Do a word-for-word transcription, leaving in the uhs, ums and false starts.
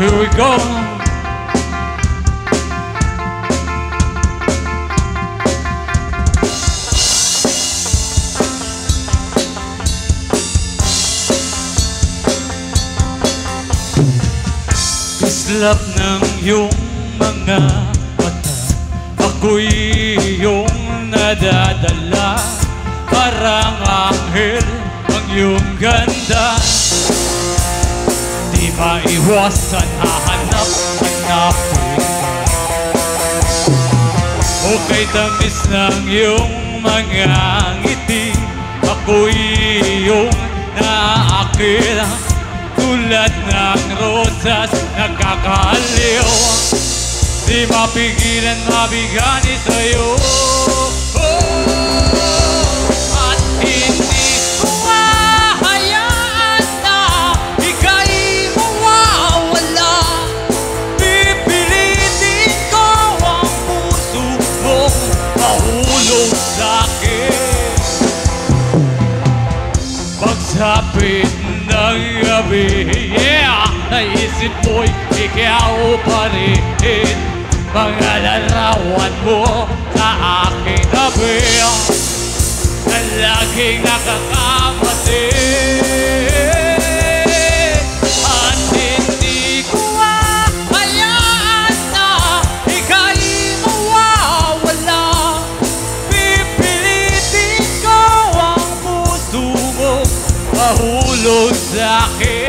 here we go. Islap ng iyong mga mata, ako'y iyong nadadala. Parang anghel ang iyong ganda, di maiwasan hahanap-hanapin ka. Okay tamis ng iyong mga ngiti, ako'y iyong naakit. Tulad ng rosas nakakaaliw, di mapigilan mabigani sa'yo. Oh, at hindi ko hahayaan na ika'y mawawala. Pipilitin ko ang puso mong mahulog sa'kin. Pagsapit ng gabi, yeah, naisip mo'y ikaw pa rin. Mga larawan mo sa aking tabi na laging nakakamati. At hindi ko hahayaan na ika'y mawawala. Pipilitin ko ang puso mo mahulog sa'kin.